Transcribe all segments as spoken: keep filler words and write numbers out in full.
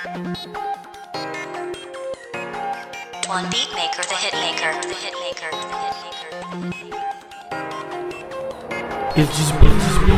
One beat maker, the hit maker, the hit maker, the hit maker. It's just me.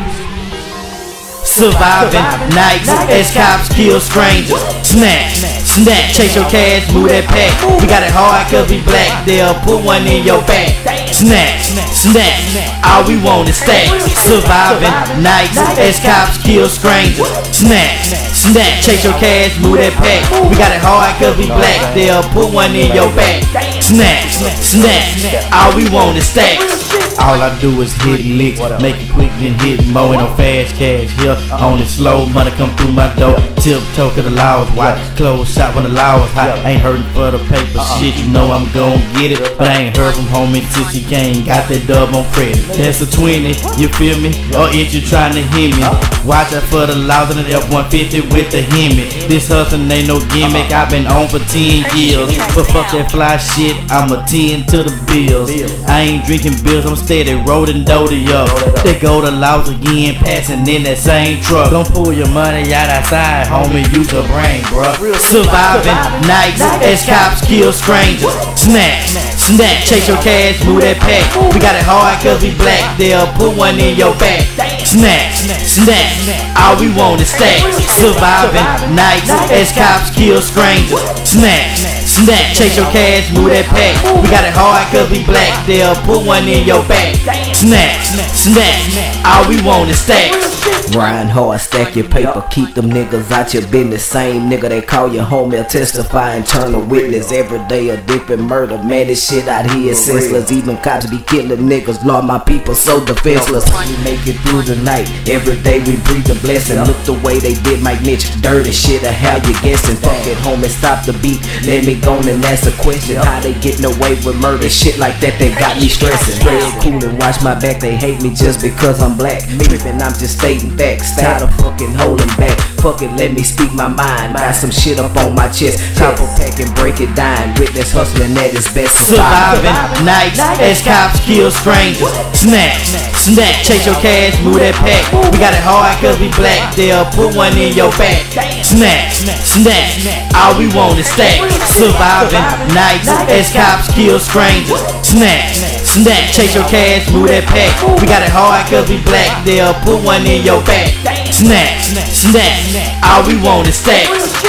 Surviving nights as cops kill strangers. Snatch, snatch, chase your cash, move that pack. We got it hard cause we black, they'll put one in your back. Snatch, snatch, all we want is stack. Surviving nights as cops kill strangers. Snatch, snatch, chase your cash, move that pack. We got it hard cause we black, they'll put one in your back. Snatch, snatch, all we want is stack. All I do is hit licks, make it quick then hit more. Ain't no fast cash here, on it slow, money come through my door. Tiptoe cause the law is white, close shop when the law is hot. Ain't hurting for the paper shit, you know I'm gon' get it. But I ain't heard from homie since he came, got that dub on credit. That's a twenty, you feel me? Or if you trying to hear me, watch out for the laws in the F one fifty with the Hemi. This hustling ain't no gimmick, I've been on for ten years. But fuck that fly shit, I'm a ten to the bills. I ain't drinking bills, I'm steady rolling doty up. They go to laws again, passing in that same truck. Don't pull your money out outside, homie, use your brain, bruh. Surviving nights as cops kill strangers. Snatch, snatch, chase your cash, move that pack. We got it hard cause we black, they'll put one in your back. Snatch, snatch, all we want is stack. Surviving nights as cops kill strangers. Snatch, snatch, chase your cash, move that pack. We got it hard cause we black, they'll put one in your back. Snatch, snatch, all we want is stack. Grind hard, stack your paper, keep them niggas out your business. Same nigga they call your home, they'll testify and turn a witness. Every day a different murder, man, this shit out here is senseless. Even cops be killing niggas, Lord, my people so defenseless. We make it through the night, every day we breathe a blessing. Look the way they did Mike Mitch, dirty shit of how you guessing. Fuck it, homie, stop the beat, let me go and ask a question. How they getting away with murder, shit like that, they got me stressing. Straight cool and watch my back, they hate me just because I'm black. Trippin', I'm just stating facts, tired of fucking holding back. Fuck it, let me speak my mind, got some shit up on my chest. Chopper pack and break it down, witness hustling at its best. Surviving nights as cops kill strangers. Snatch, snatch, chase your cash, move that pack. We got it hard cause we black, they'll put one in your back. Snatch, snatch, all we want is stack. Surviving nights as cops kill strangers. Snatch, snatch, chase your cash, move that pack. We got it hard cause we black, they'll put one in your back. Snatch, snatch, all we want is stack.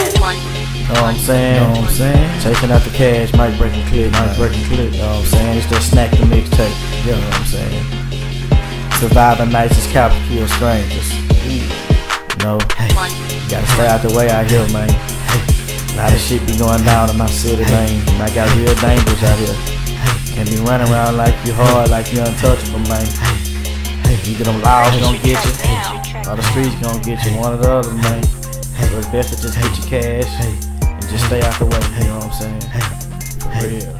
Know what I'm saying? Know what I'm saying? Chasing out the cash, mic breaking click, mic breaking click. Know what I'm saying? It's that snack the mixtape. You know what I'm saying? Surviving nights as cops kill strangers. You know, hey, you gotta stay out the way out here, man. Hey, a lot of shit be going down in my city, man. And I got real dangerous out here. Can't be running around like you hard, like you untouchable, man. Either them laws gonna get you, or the streets gonna get you, one or the other, man. So it's best to just get your cash and just stay out the way, you know what I'm saying? For real.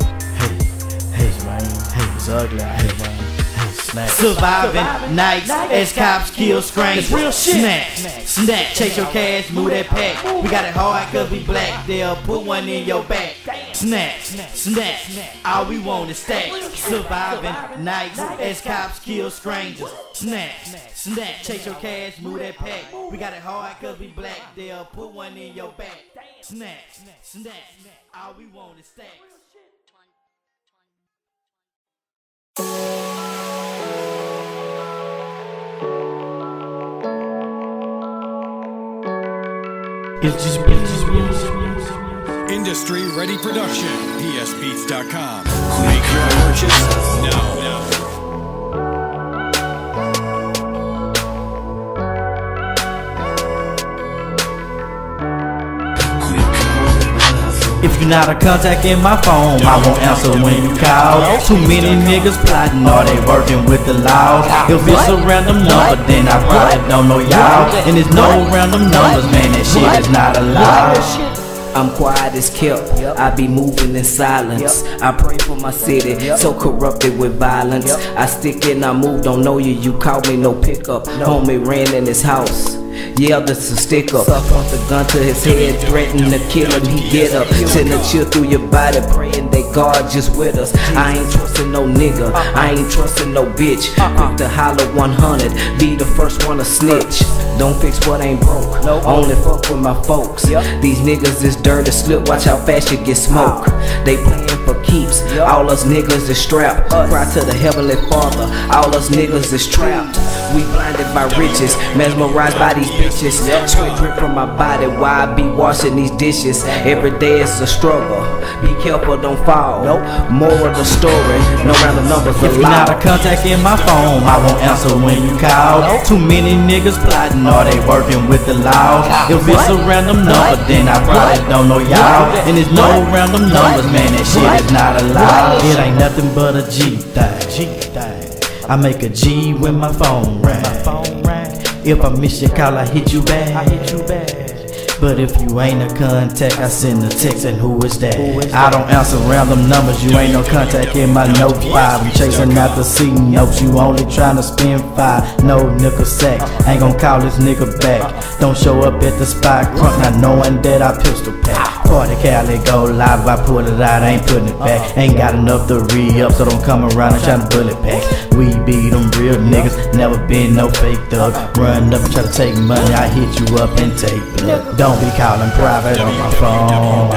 Hey, man, it's ugly out here, man. Snatch. Surviving nights as cops kill strangers. Snatch, snatch, chase your cash, move that pack. We got it hard cause we black, they'll put one in your back. Snatch, snatch, all we want is stack. Surviving nights as cops kill strangers. Snatch, snatch, chase your cash, move that pack. We got it hard cause we black, they'll put one in your back. Snatch, snatch, all we want is stack. It's just me. Industry Ready Production, P S Beats dot com. Make your purchase now. now. If you're not a contact in my phone, I won't answer when you call. Too many niggas plotting, are they working with the law? If it's a random number, then I probably don't know y'all. And there's no random numbers, man, that shit is not allowed. I'm quiet as kept, I be moving in silence. I pray for my city, so corrupted with violence. I stick and I move, don't know you, you call me no pickup. Homie ran in his house, Yeah, that's a stick up. Point the gun to his head, threaten to kill him, he get up. Send a chill through your body, praying that God just with us. I ain't trusting no nigga, I ain't trusting no bitch. Quick to holler one hundred, be the first one to snitch. Don't fix what ain't broke, only fuck with my folks. These niggas is dirty, slip, watch how fast you get smoked. They playin' for keeps, all us niggas is strapped. Cry to the heavenly Father, all us niggas is trapped. We blinded by riches, mesmerized by these bitches. Sweat drip from my body while I be washing these dishes. Every day it's a struggle, be careful, don't fall. More of the story, no random numbers allowed. If you're not a contact in my phone, I won't answer when you call. Too many niggas plotting, or they working with the law. If it's a random number, then I probably don't know y'all. And there's no random numbers, man, that shit is not allowed. It ain't nothing but a G thing. I make a G when my phone rang. If I miss your call, I hit you back. But if you ain't a contact, I send a text and who is that? I don't answer random numbers, you ain't no contact in my note five. I'm chasing out the C notes, you only tryna spend five. No nickel sack, ain't gon' call this nigga back. Don't show up at the spot, crunk not knowing that I pistol pack. Party Cali go live, if I pull it out, I ain't putting it back. Ain't got enough to re-up, so don't come around and tryna bullet pack. We be them real niggas, never been no fake thug. Run up and try to take money, I hit you up and take blood. Don't be calling private on my phone.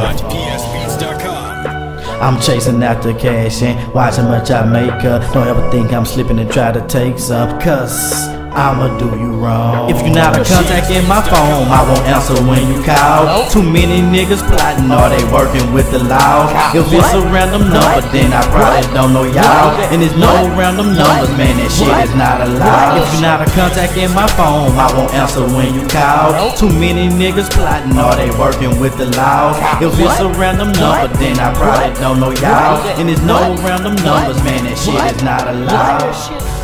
I'm chasing after cash and watch how much I make up. Don't ever think I'm slipping and try to take some, cause I'ma do you wrong. If you're not a contact in my phone, I won't answer when you call. Too many niggas plotting, or they working with the law. If it's a random number, then I probably don't know y'all. And there's no random numbers, man, that shit is not allowed. If you're not a contact in my phone, I won't answer when you call. Too many niggas plotting, or they working with the law. If it's a random number, then I probably don't know y'all. And there's no random numbers, man, that shit is not allowed.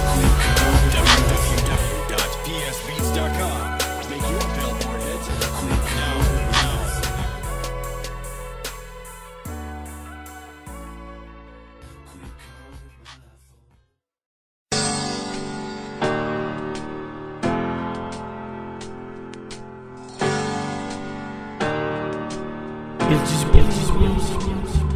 It's just, it's just, it's just,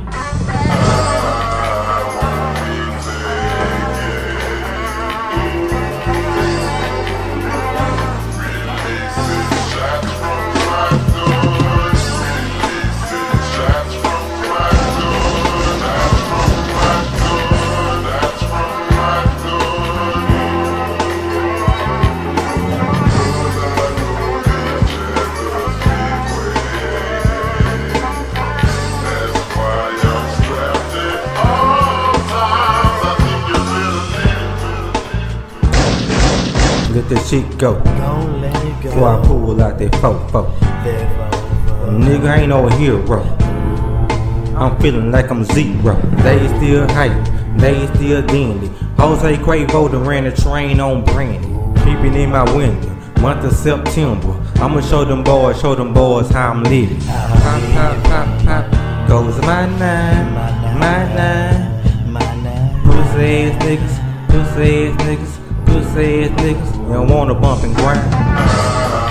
let that shit go. Go, let it go. Before I pull out that fofo. Nigga ain't no hero. I'm feeling like I'm zero. They still hype, they still dandy. Jose Quavo done ran a train on Brandy. Peeping in my window, month of September. I'ma show them boys, show them boys how I'm living. Pop, pop, pop, pop, goes my nine, my nine, my nine. Pussy ass niggas, pussy ass niggas, pussy ass niggas. You don't wanna bump and grind.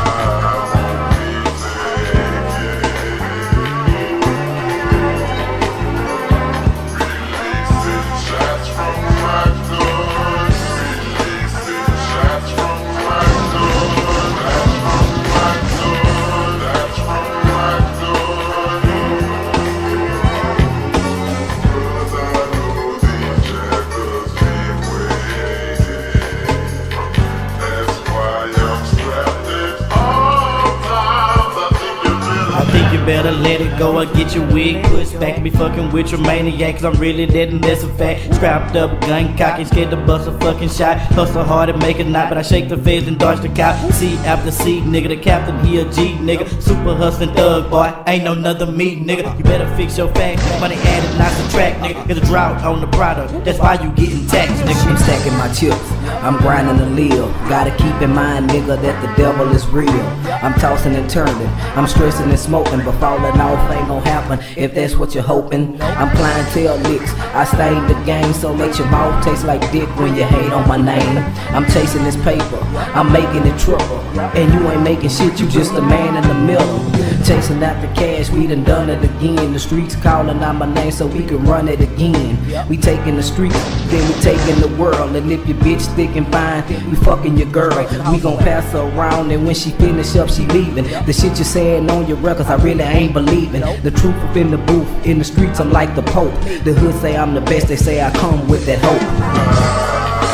Better let it go or get your wig pushed back and be fucking with your maniac, cause I'm really dead and that's a fact. Strapped up, gun cocky, scared to bust a fucking shot. Hustle hard and make a knot, but I shake the feds and dodge the cop. C after C, nigga, the captain, he a G, nigga. Super hustling thug, boy, ain't no another me, nigga. You better fix your facts, money added, not subtract, nigga. Get a drought on the product, that's why you getting taxed, nigga. I'm stacking my chips, I'm grinding to live. Gotta keep in mind, nigga, that the devil is real. I'm tossing and turning, I'm stressing and smoking, but falling off ain't gon' happen if that's what you're hoping. I'm clientele licks, I stained the game, so let your mouth taste like dick when you hate on my name. I'm chasing this paper, I'm making it trouble, and you ain't making shit, you just a man in the middle. Chasing after cash, we done done it again. The streets calling out my name so we can run it again. We taking the streets, then we taking the world. And if your bitch thick and fine, we fucking your girl. We gon' pass her around, and when she finish up, she leaving. The shit you saying on your records, I really ain't believing. The truth up in the booth, in the streets, I'm like the Pope. The hood say I'm the best, they say I come with that hope.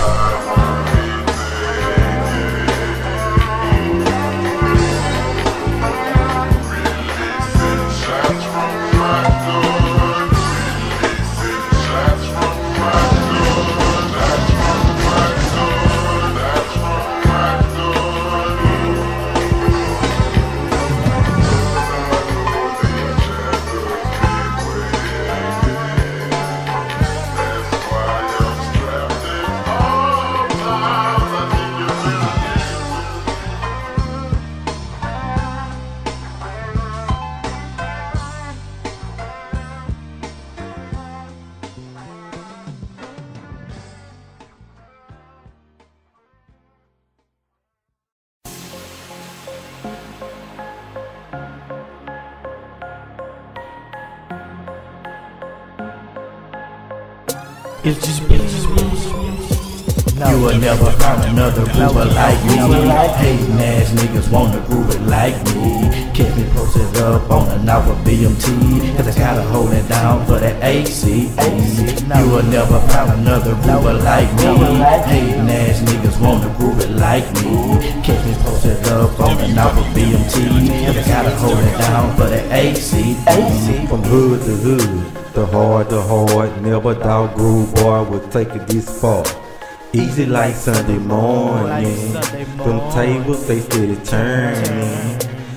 It's just, it's just, it's just. You will never find another groover like me. Hating ass niggas wanna groove it like me. Catch me posted up on the Nova B M T, cause I gotta hold it down for that A C. You will never find another groover like me. Hating ass niggas wanna groove it like me. Catch me posted up on the Nova B M T, cause I gotta hold it down for that A C. From hood to hood, the hard to hard, never thought groove boy would take it this far. Easy like Sunday morning, them tables they steady turning.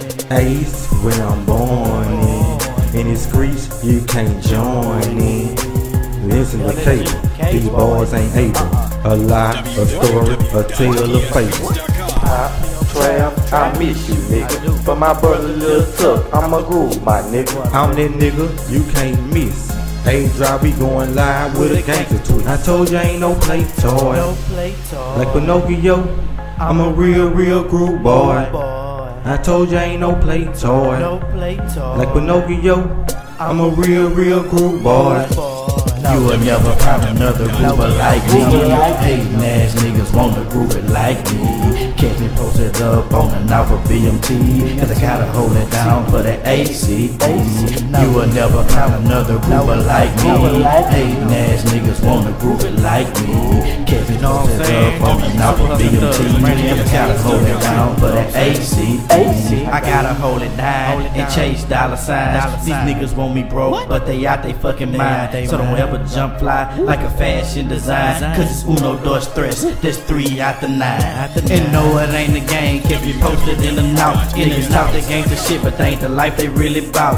Ace where I'm born in, in the streets you can't join in. Listen to cable, these boys ain't able. A lie, a story, a tale of fables. Pop, Trav, I miss you nigga, but my brother Lil Tuck, I'm a groove my nigga. I'm that nigga you can't miss. A-Drop, we going live with a gangster twist. I told you I ain't no play toy. Like Pinocchio, I'm a real, real groove boy. I told you I ain't no play toy. Like Pinocchio, I'm a real, real groove boy. You will never find another groover like me. Hating ass niggas wanna groove it like me. Catch me posted up on the Nova B M T, cause I gotta hold it down for the A C. You will never find another groover like me. Hating ass niggas wanna groove it like me. Catch me posted up on the Nova B M T, cause I gotta hold it down for the A C. I gotta hold it down and chase dollar signs. These niggas want me broke, but they out they fucking mind. So don't ever jump fly like a fashion design, cause it's uno, dos, tres, there's three out the nine. And no, it ain't the game, kept you posted in the north. Niggas talk the gangsta shit, but they ain't the life they really bout.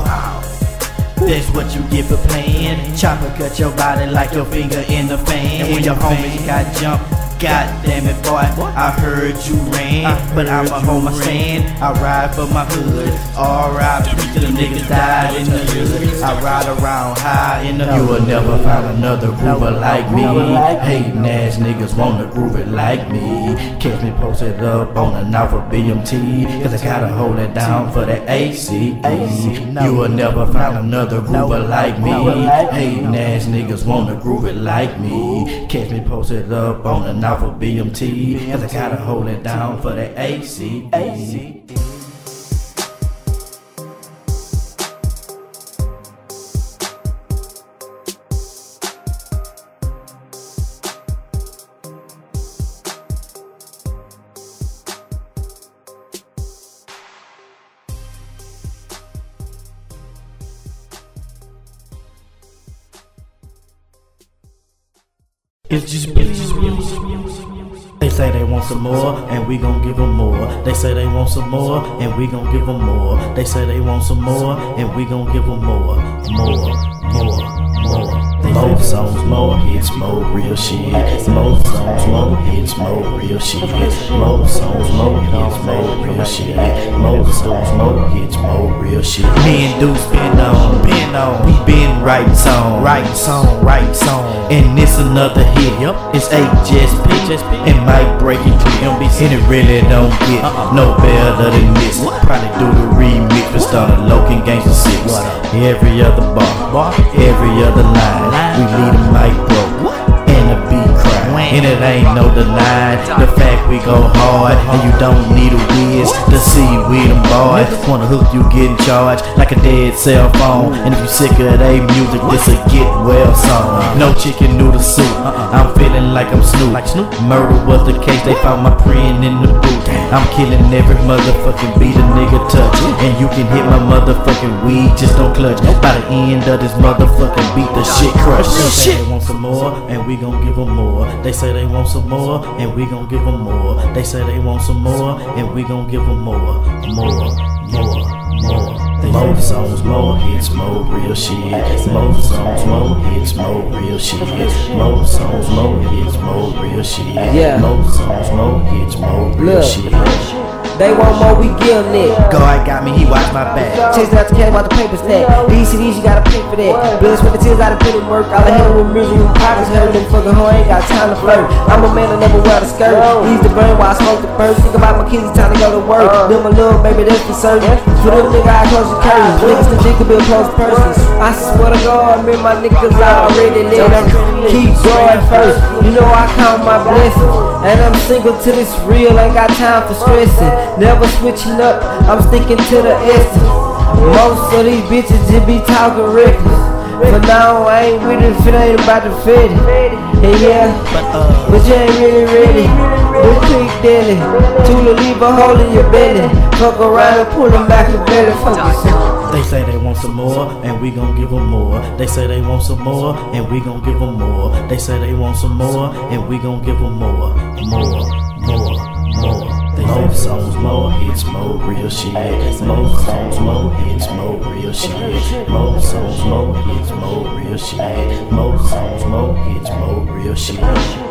That's what you get for playing. Chopper cut your body like your finger in the fan. When your homies got jumped, god damn it boy, I heard you ran, but I'ma hold my stand. I ride for my hood, R I P to the niggas died in the hood. I ride around high in the hood. You will never find another groover like me. Hating ass niggas wanna groove it like me. Catch me posted up on the Nova B M T, cause I gotta hold it down for the A C. You will never find another groover like me. Hating ass niggas wanna groove it like me. Catch me posted up on the Nova for B M T, cause I gotta hold it down for the A C. It's just, it's just, it's just. They say they want some more, and we gon' give them more. They say they want some more, and we gon' give them more. They say they want some more, and we gon' give them more, more. more, more. More songs, more hits, more real shit. More songs, more hits, more real shit. More songs, more hits, more real shit. More songs, more hits, more real shit. Me and Deuce been on, been on. We been writing song, writing song, writing song. And this another hit. Yep. It's H S P and Mike breaking clear. And it really don't get uh-uh. no better than this. What? Probably do the remix with Stunner, Loken, Gangsta Six. Every other bar, bar, every other line. We lead a mic broke and the beat cry. And it ain't no denying the fact we go hard. And you don't need a whiz to see we them boys. Wanna hook you getting charged like a dead cell phone. And if you sick of they music, this a get well song. No chicken noodle soup, I'm feeling like I'm Snoop. Murder was the case, they found my print in the boot. I'm killing every motherfucking beat a nigga touch. And you can hit my motherfucking weed, just don't clutch. By the end of this motherfucking beat, the shit crush. They say they want some more, and we gon' give them more. They say they want some more, and we gon' give them more. They say they want some more, and we gon' give them more. More, more, more. More songs, more hits, more real shit. More songs, more hits, more real shit. More songs, more hits, more real shit. Yeah. More songs, more hits, more real shit. They want more, we give them that. God got me, he watched my back. Chasing out the cash about the paper stack. B C Ds, you gotta pay for that. Blood, sweat, and tears, I done put in work. All I had with music, with pockets hurt. Them fucking hoe, ain't got time to flirt. I'm a man that never wear a skirt. Ease the brain while I smoke the first. Think about my kids, it's time to go to work. Them a little baby, that's for certain. For them nigga, I close the curtains. Niggas to think could be a close person. I swear to God, me and my niggas already lit. I'm keep going first. You know I count my blessings. And I'm single till it's real, ain't got time for stressing. Never switching up, I'm sticking to the essence. Most of these bitches just be talking reckless. For now, I ain't with it if it ain't about the fit. And yeah, but you ain't really ready. It's quick daily. Tula leave a hole in your belly. Fuck around and pull them back your belly. Fuck yourself. They say they want some more, and we gon' give them more. They say they want some more, and we gon' give them more. They say they want some more, and we gon' give them more. More, more, more. More songs, more hits, more real shit. More songs, more hits, more real shit. More songs, more hits, more real shit. More songs, more hits, more real shit.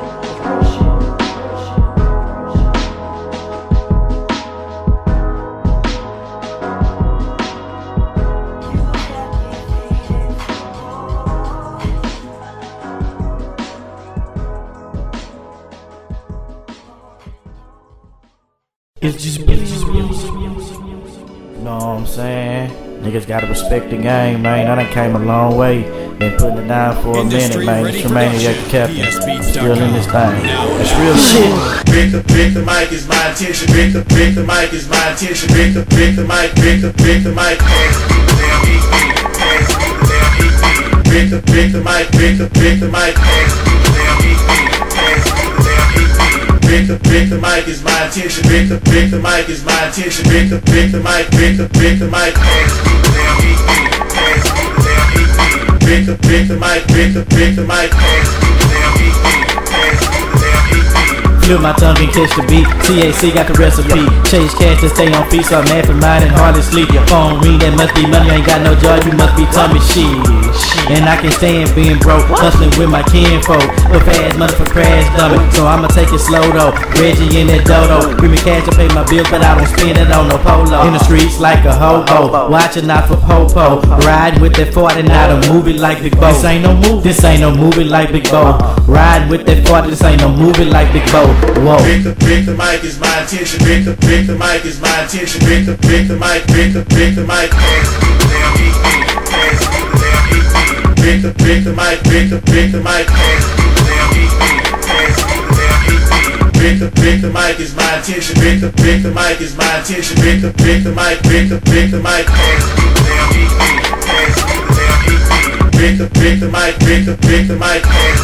It's just music. You know what I'm saying? Niggas gotta respect the game, man. I done came a long way. Been putting it down for a minute, man. It's Tremaniac the Captain. Still in this thing. It's real shit. Pick the, pick the mic is my intention. Pick the, pick the mic is my intention. Pick the, pick the mic, pick the, pick the mic. Pick the, pick the mic, pick the, pick the mic. Pick the, pick the mic is my intention. Pick the, pick the mic is my intention. Pick the, pick the mic, pick the, pick the mic. Pick the, pick the mic, pick the, pick the mic. Flip my tongue and catch the beat. T A C got the recipe. Chase cash to stay on feet, so I'm mad for mine and hardly sleep. Your phone ring, that must be money. Ain't got no joy, you must be tummy shit. And I can stand being broke, hustling with my kinfolk. A fast money for crash dummy, so I'ma take it slow though. Reggie in that dodo, bring me cash to pay my bills, but I don't spend it on no polo. In the streets like a hobo, watching out for popo. Riding with that forty, not a movie like Big Bo. This ain't no movie, this ain't no movie like Big Bo. Riding with that forty, this ain't no movie like Big Bo. Whoa. Pick the, pick the mic is my intention. Pick the, pick the mic is my intention. Pick the, pick the mic, pick the, pick the mic. Pick the, pick the mic, pick the, pick the mic. Pick the, pick the mic is my intention. Pick the, pick the mic is my intention. Pick the, pick the mic, pick the, pick the mic. Pick the, pick the mic, pick the, pick the mic.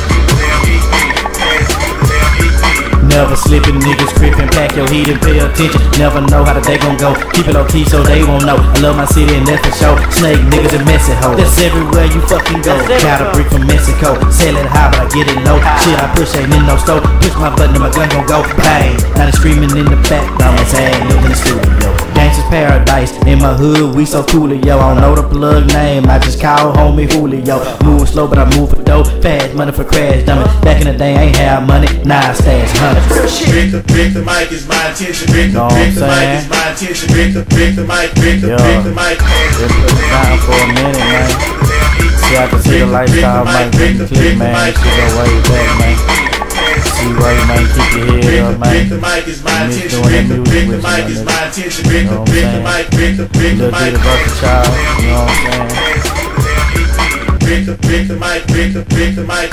Never slipping, niggas crippin', pack your heat and pay attention. Never know how the day gon' go. Keep it low key so they won't know. I love my city and that's for sure. Snake niggas and messy hoes. That's everywhere you fucking go. Got a brick from Mexico. Sell it high but I get it low. Shit I push ain't in no stove. Push my button and my gun gon' go bang. Now they screaming in the back. Now my tag, look in the studio. Gangsta's paradise. In my hood, we so coolio. I don't know the plug name, I just call homie Julio. Move slow, but I move for dope. Fast money for crash dummy. Back in the day, I ain't have money, now I stash hundreds. Break the, break the mic is my intention. Break the, break the mic is my intention. Break the, break the mic, break the, break the mic. Just put it down for a minute, man. See, I can see the lifestyle, man. Break the clip, man. She go way back, man. See, right, man. Keep your head up, man. Break the mic is my intention. Break the, break the mic is my intention. Break the, break the mic, break the, break the mic. Little bit of a child, you know what I'm saying? Break the, break the mic, break the, break the mic.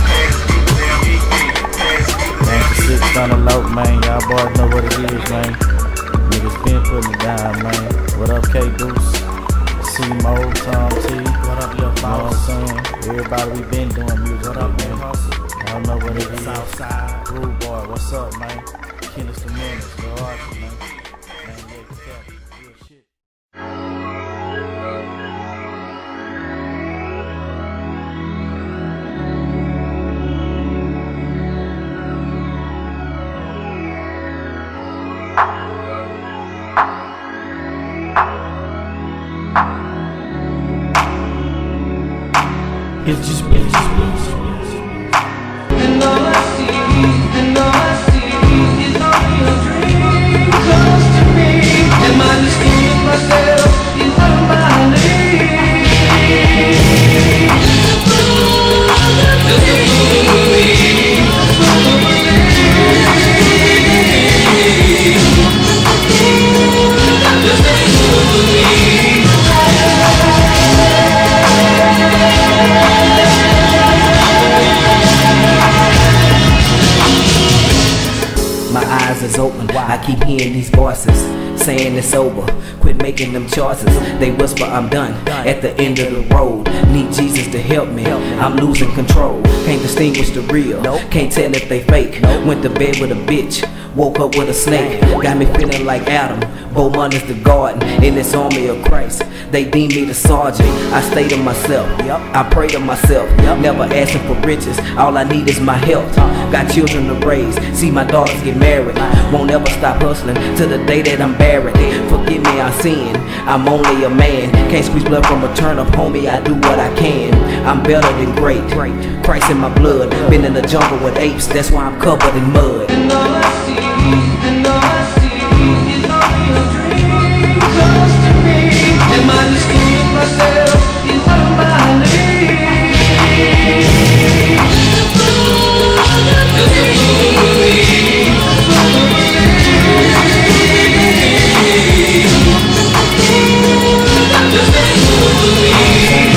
Gangsta six on the low, man. Y'all boys know what it is, man. Niggas been putting it down, man. What up, K Deuce? C-Mo, Tom T. What up, Lil Boss? You know what I'm saying? Everybody, we been doing music. What up, man? I don't know what it is. Southside. Rude Boy, what's up, man? Killers the Menace, Lil Archie, man. Man, yeah, Captain, real shit. It's just, it's just, it's just. And all I see, and all I see is only a dream close to me. Am I just fooling myself? Is what am I need? Just a fool with me. Just a fool with me. My eyes is open, I keep hearing these voices saying it's over, quit making them choices. They whisper I'm done, at the end of the road. Need Jesus to help me, I'm losing control. Can't distinguish the real, can't tell if they fake. Went to bed with a bitch, woke up with a snake. Got me feeling like Adam, Bowman is the garden. In this army of Christ, they deem me the sergeant. I stay to myself, I pray to myself. Never asking for riches, all I need is my health. Got children to raise, see my daughters get married. Won't ever stop hustling till the day that I'm buried. Forgive me, I sin, I'm only a man. Can't squeeze blood from a turnip, homie, I do what I can. I'm better than great, Christ in my blood. Been in the jungle with apes, that's why I'm covered in mud. And all I see, and all I see is only a dream close to me. Am I just fooling myself? Is what am I need? Just a fool with me. Just a fool with me.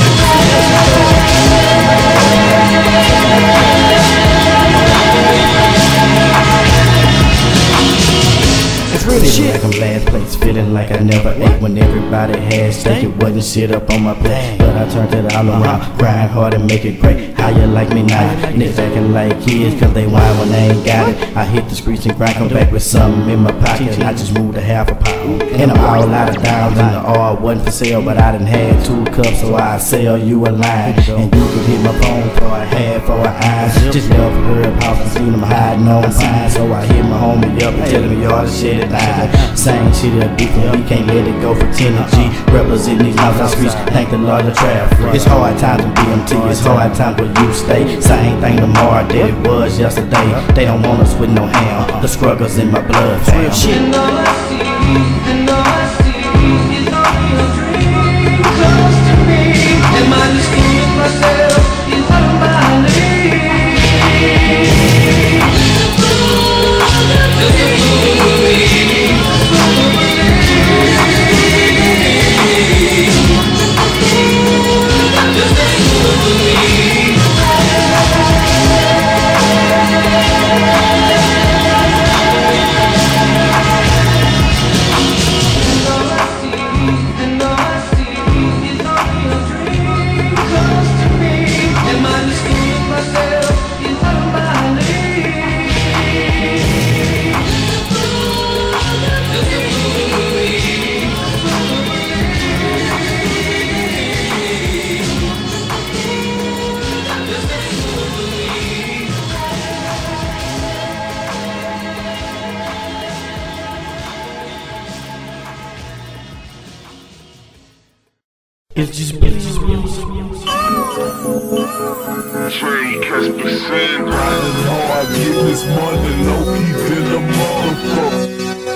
Feeling like I'm last place, feeling like I never ate when everybody had steak. It wasn't shit up on my plate, but I turned it all around. Grind hard and make it great. How you like me now? Niggas acting like kids cause they whine when they ain't got it. I hit the streets and grind, come back with something in my pocket. I just moved a half a pound, and I'm all out of downs. And the R wasn't for sale, but I done had two cups, so I sell you a line. And you could hit my phone for a half or an eye. Just never heard house and seen them hiding on signs, so I hit my homie up and telling me all the shit that I same shit a different, we can't let it go for ten G. Representing these Northside streets, thank the Lord the traffic. It's hard times in B M T, it's hard times where you stay. Same thing tomorrow that it was yesterday. They don't want us with no ham, the struggles in my blood, fam. And all I see, and all I see is only a dream close to me. Am I just fooling myself? Is what am I need? Just a fool with me. Just a fool with me. It's just it's Trade cash percent, riding hard, getting this money, low key than the motherfucker.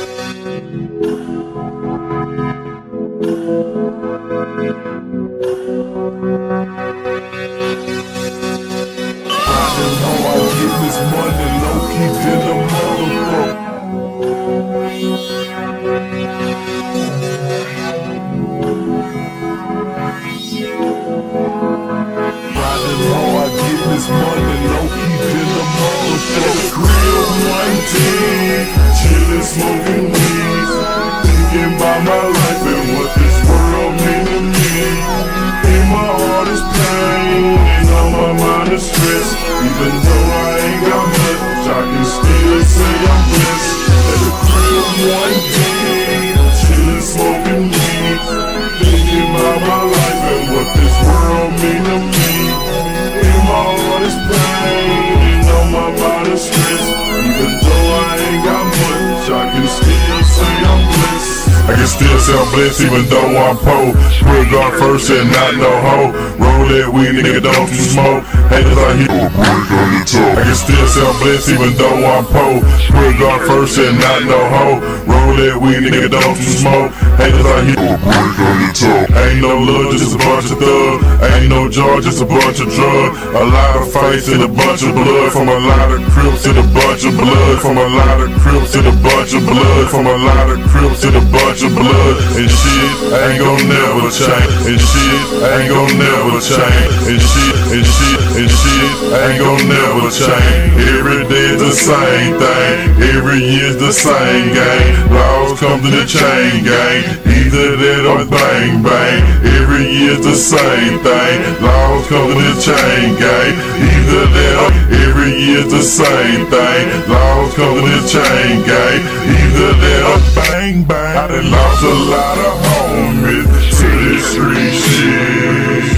Riding hard, getting this money, low key than the motherfucker. Hard, getting this money, low key than the motherfucker. Grill nineteen, chillin', smoking weed, thinking about my life and what this world mean to me. In my heart is pain, and on my mind is stress. Even though I ain't got much, I can still say I'm blessed. At the grill nineteen, chillin', smoking weed, thinking about my life and what this world mean to me. My heart is pain, and on my body stress. Even though I ain't got much, I can still say I'm blessed. I can still say I'm blessed even though I'm poor. Put God first and not no hoe. Roll that weed, nigga, don't you smoke. Haters out here, break on your toe. I can still say I'm blessed even though I'm poor. Put God first and not no hoe. Roll that weed, nigga, don't you smoke. Haters out here, break on your toe. Ain't no love, just a bunch of thugs. Ain't no joy, just a bunch of drugs. A lot of fights and a bunch of blood. From a lot of crips to the bunch of blood. From a lot of crips to the bunch of blood. From a lot of crips to the bunch of blood. And shit ain't gon' never change. And shit ain't gon' never change. And shit, and shit, and shit ain't gon' never change. Every day is the same thing. Every year's the same game. Laws come to the chain gang. Either that or bang bang. Every year's the same thing. Laws come to the chain gang. Either that or every year's the same thing. Laws come to the chain gang. Either that or bang bang. I done lost a lot of homies to this street shit.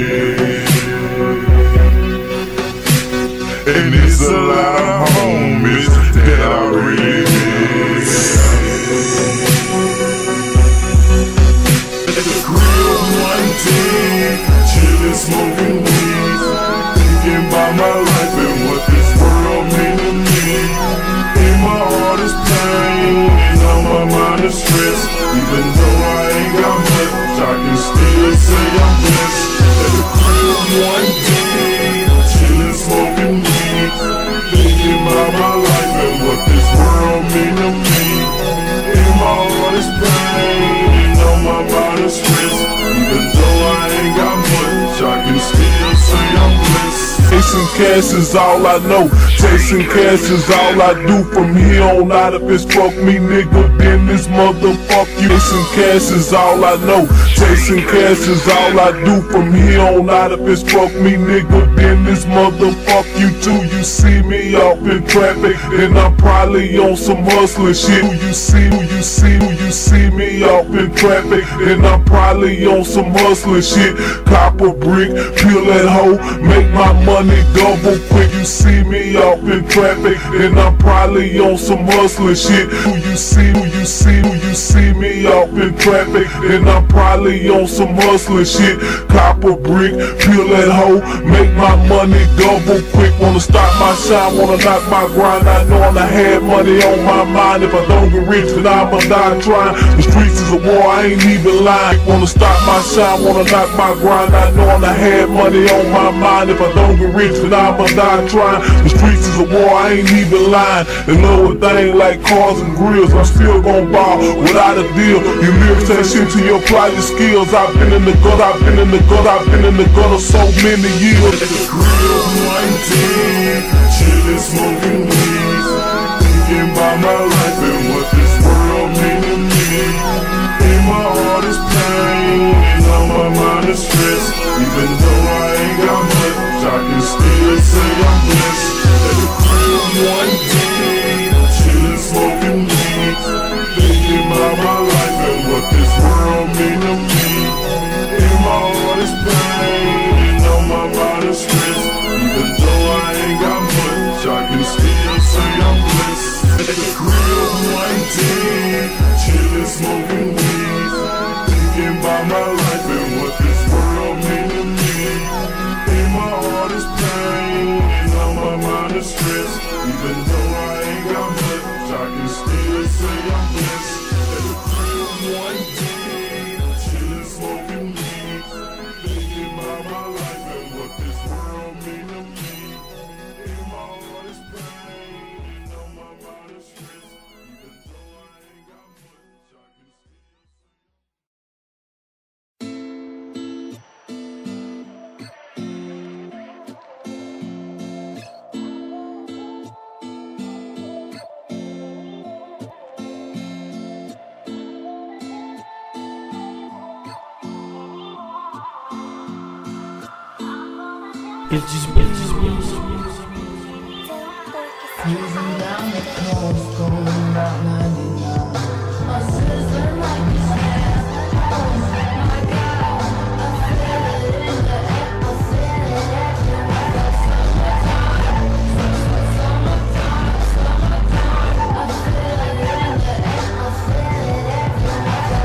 And it's a lot of homies that I really miss. At the grill nineteen, chillin', smoking weed, thinking about my life and what this world mean to me. In my heart is pain, and on my mind is stress. Even though I ain't got much, I can still say I'm blessed. At the grill nineteen, chillin', smoking weed, thinking about my life and what this world mean to me. In my heart is pain, and on my body stress. Even though I ain't got much, I can still say I'm blessed. Chasing cash is all I know. Chasing cash is all I do. From here on out, if it's fuck me, nigga, then this motherfuck you. Chasing cash is all I know. Chasing cash is all I do. From here on out, if it's fuck me, nigga, then this motherfuck you too. You see me off in traffic, then I'm probably on some hustling shit. Who you see, who you see, who you see me off in traffic, then I'm probably on some hustling shit. Cop a brick, peel that hoe, make my money double quick. You see me off in traffic, then I'm probably on some hustling shit. Who you see, who you see, who you see me off in traffic, then I'm probably on some hustling shit. Cop a brick, peel that hoe, make my money double quick. Wanna stop my shine, wanna knock my grind. I know I had money on my mind. If I don't get rich, then I'ma die trying. The streets is a war, I ain't even lying. Wanna stop my shine, wanna knock my grind. I know I had money on my mind. If I don't get rich, then I'ma die trying. The streets is a war, I ain't even lying. They love a thing like cars and grills. I'm still gon' ball without a deal. You lyrics ain't shit to your private skills. I've been in the gutter, I've been in the gutter, I've been in the gutter so many years. At the grill nineteen, chillin', smoking weed, thinking about my life and what this world mean to me. In my heart is pain, and on my mind is stress. Even though I ain't got much, I can still say I'm blessed. At the grill nineteen, chillin', smoking weed, thinking about my life and what this world mean to me. In my heart is pain, and on my mind is stress. Even though I ain't got much, I can still say I'm blessed. At the grill nineteen, chillin', smoking weed, thinking about my life and what this It's just, it's just, it's just. Cruising down the coast, going about ninety-nine. A sizzler like a snap. Oh my God, I feel it in the air. I feel it everywhere. Summertime, summertime, summertime. I feel it in the air. I feel it everywhere.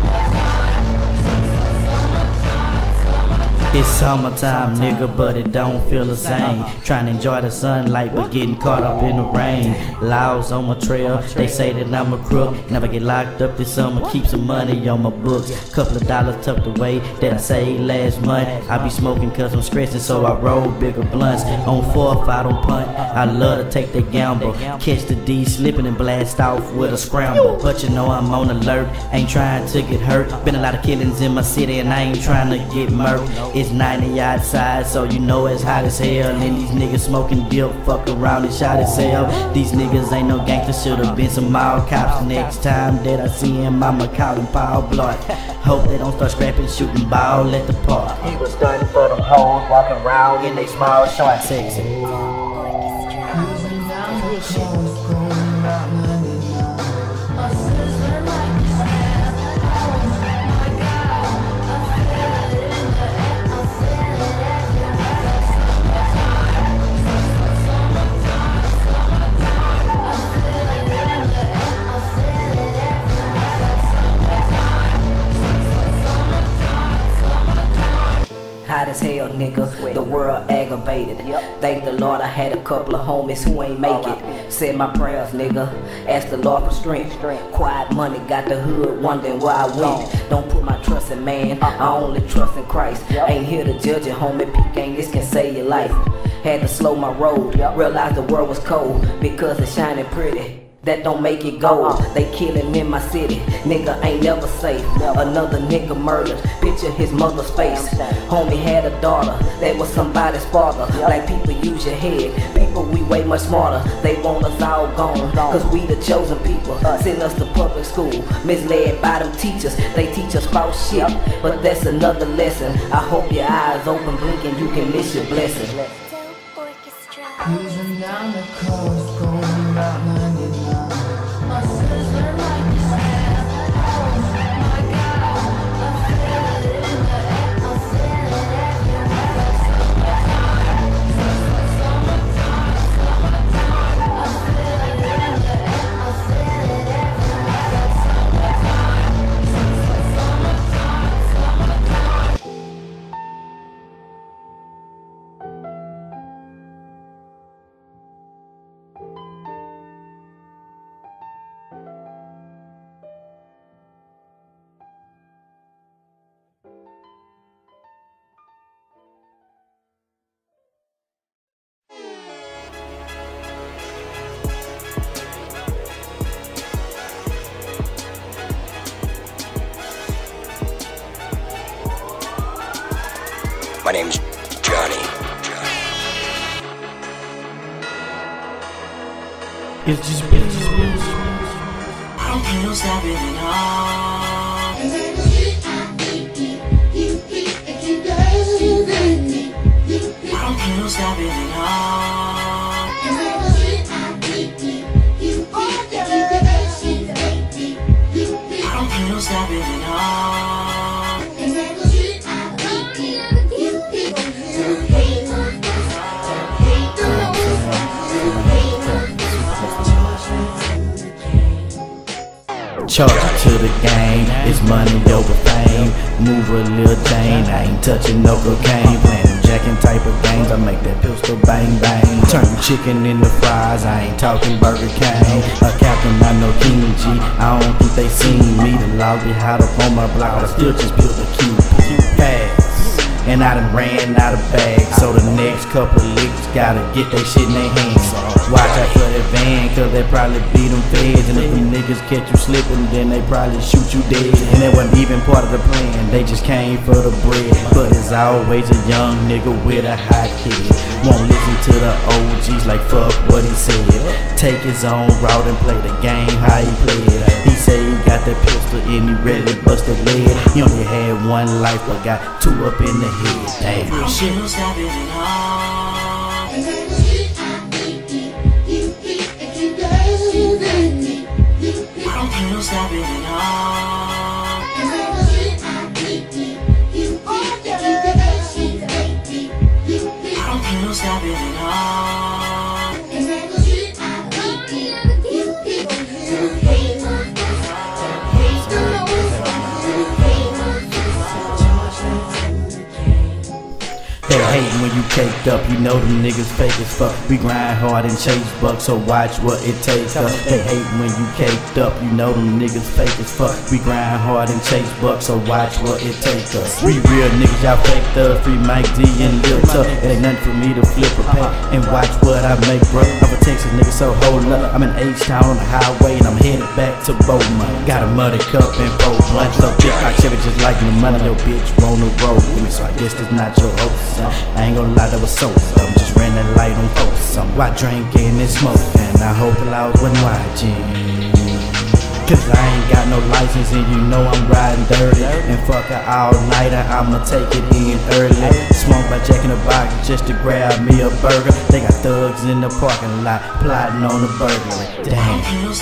Summertime, summertime. It's summertime, nigga, but it don't feel the same. Trying to enjoy the sunlight, but getting caught up in the rain. Laws on my trail, they say that I'm a crook. Never get locked up this summer, keep some money on my books. Couple of dollars tucked away that I saved last month. I be smoking cause I'm stressing, so I roll bigger blunts. On four if I don't punt, I love to take that gamble. Catch the D slipping and blast off with a scramble. But you know I'm on alert, ain't trying to get hurt. Been a lot of killings in my city and I ain't trying to get murked. It's ninety outside, so you know it's hot as hell. And these niggas smoking dip, fuck around and shot his cell. These niggas ain't no gangsters, should've been some mild cops. Next time that I see him, I'ma call him Paul Blart. Hope they don't start scrapping, shooting ball at the park. He was stunning for them hoes, walking around in they small short sexy. Cruising down the coast, going about ninety-nine. A sizzler like a snap. Oh my God, I feel it in the air. I feel it everywhere. Summertime, summertime, summertime. I feel it in the air. I feel it everywhere. Summertime, summertime, summertime. Hot as hell, nigga, the world aggravated. Thank the Lord I had a couple of homies who ain't make it. Said my prayers, nigga, asked the Lord for strength. Quiet money got the hood wondering where I went. Don't put my trust in man, I only trust in Christ. Ain't here to judge it, homie, peak gang, this can save your life. Had to slow my road, realized the world was cold because it's shining pretty. That don't make it gold. They killing in my city. Nigga ain't never safe. Another nigga murdered. Picture his mother's face. Homie had a daughter that was somebody's father. Like people use your head. People we way much smarter. They want us all gone. Cause we the chosen people. Send us to public school. Misled by them teachers. They teach us false shit. But that's another lesson. I hope your eyes open blinking. You can miss your blessing. Cruising down the coast, going about ninety-nine. A sizzler like a snap. Oh my God, I feel it in the air. I feel it everywhere. Summertime, summertime, summertime. I feel it in the air. I feel it everywhere. Summertime, summertime, summertime. My name's Johnny. It's just, it's just, it's just. I can't stop it at all. I can't stop it at all. I can't stop it at all. Charge it to the game, it's money over fame. Move a little Jane, I ain't touching no cocaine. Playing jacking type of games, I make that pistol bang bang. Turn chicken into fries, I ain't talking Burger King. A captain, I know King G, I don't think they seen me. The law be hot up on my block, I still just build a cute, cute pass. And I done ran out of bags, so the next couple of licks gotta get they shit in their hands. Watch out for that van, cause they probably beat them feds. And if them niggas catch you slipping, then they probably shoot you dead. And that wasn't even part of the plan, they just came for the bread. But it's always a young nigga with a hot kid. Won't listen to the O Gs like fuck what he said. Take his own route and play the game how he played. He say he got got that pistol and he ready to bust the lead. He only had one life but got two up in the head. Damn. Shit. They hatin' when you caked up, you know them niggas fake as fuck. We grind hard and chase bucks, so watch what it takes us. They hatin' when you caked up, you know them niggas fake as fuck. We grind hard and chase bucks, so watch what it takes us. We real niggas, y'all fake thugs, free Mike D and Lil Tuck. It ain't nothing for me to flip a pack and watch what I make, bro. I'm a Texas nigga, so hold up. I'm in H-Town on the highway and I'm headed back to Beaumont. Got a muddy cup and four blunts, so thick like Chevy just like the money. Your bitch wanna roll with me, so I guess this not your host. I ain't gonna lie, that was so I'm just ran that light on post. Why drinking and smoking? I hope the loud wasn't watching. Cause I ain't got no license and you know I'm riding dirty. And fuck her all nighter, I'ma take it in early. Smoke by Jack in the Box just to grab me a burger. They got thugs in the parking lot plotting on the burglary. Damn.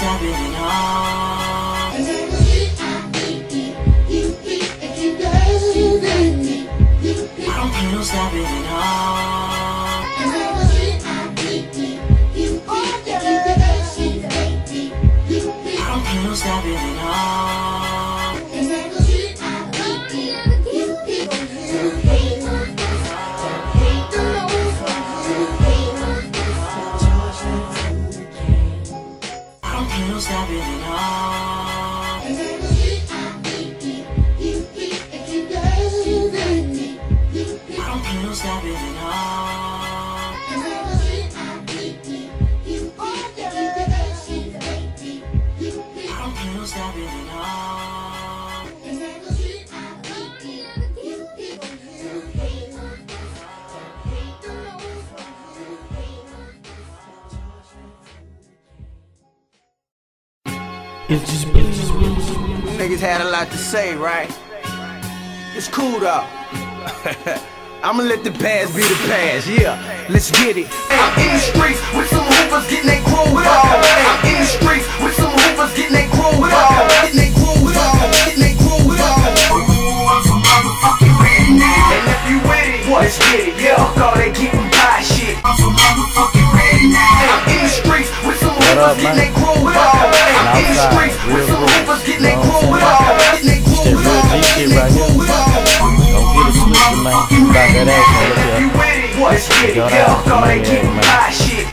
It's just, it's just, niggas had a lot to say, right? It's cool though. I'ma let the past be the past, yeah. Let's get it. I'm in the streets with some hoopers getting they groove on. I'm in the streets with some hoopers getting they groove on. Getting they groove on, getting they groove on. I'm so motherfucking ready now. And if you with it, let's get it, yeah. Fuck all that getting by shit. I'm so motherfucking ready now. I'm in the streets with some hoopers getting they groove on. I'm in the streets with some hoopers getting they groove on. Getting they groove on, getting they groove on. don't get it twisted, man. Back that ass, man. Look here. Let's get it, yeah. Fuck all that getting by shit.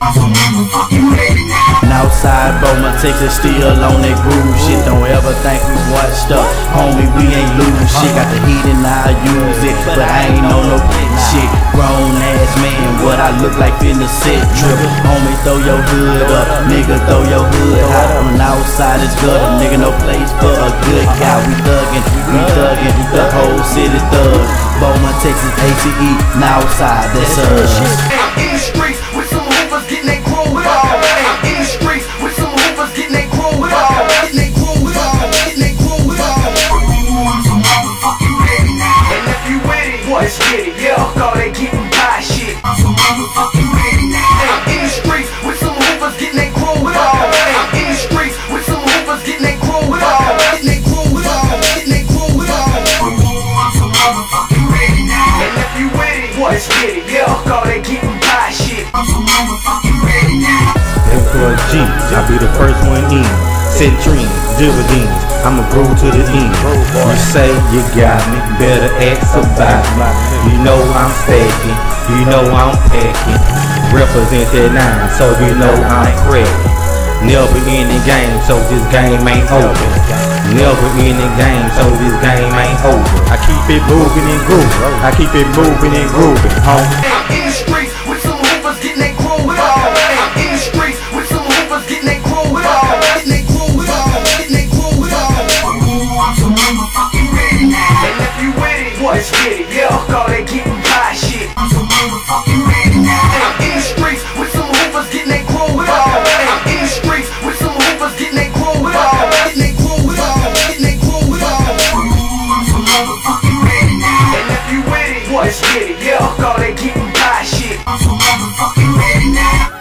And outside Beaumont, Texas, still on that groove shit. Don't ever think we washed up, homie, we ain't lose shit. Got the heat and I use it, but I ain't on no shit. Grown ass man, what I look like in the set trip. Homie, throw your hood up, nigga, throw your hood high. On the outside is gutter, nigga, no place for a good guy. We thuggin', we thuggin', the whole city thug. Beaumont, Texas, A T E, now outside, that's us. I'm in the streets with some hoopers getting they groove on. I'm in the streets with some hoopers getting they groove on. Getting they groove on, getting they groove on. I'm so motherfucking ready now. And if you with it, let's get it, yeah. Fuck all that getting by shit. I'm so motherfucking ready now. I'm in the streets with some hoopers getting they groove on. I'm in the streets with some hoopers getting they groove on. Getting they groove on, getting they groove on. I'm so motherfucking ready now. And if you with it, let's get it, yeah. Fuck all that getting by shit. I'm so motherfucking ready now. M four G, I be the first one in. Set dreams, dividends, I'ma grow to the end. You say you got me, better ask about me. You know I'm stacking, you know I'm packing. Represent that nine, so you know I'm cracking. Never in the game, so this game ain't over. Never in the game, so this game ain't over. I keep it moving and grooving, I keep it moving and grooving, homie. I'm in the streets with some hoopers getting they groove on. I'm in the streets with some hoopers getting they groove on. Getting they groove on, getting they groove on. I'm so motherfucking ready now. And if you with it, let's get it, yeah. Fuck all that getting by shit. I'm so motherfucking ready now. I'm in the streets with some hoopers getting they groove on. I'm in the streets with some hoopers getting they groove on. Getting they groove on, Let's get it, yeah. Fuck all that getting by shit. I'm so motherfucking ready now.